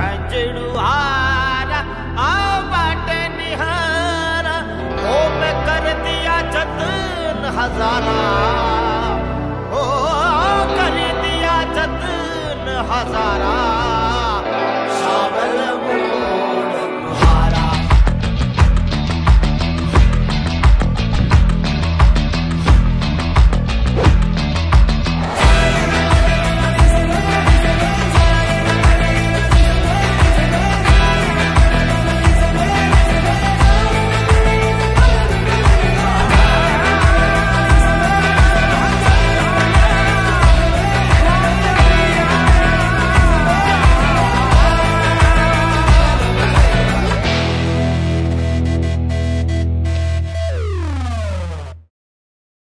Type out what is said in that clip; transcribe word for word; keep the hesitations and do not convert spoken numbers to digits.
कंजड़ुहारा आ बाटे निहारा ओ मैं कर दिया जतन हजारा।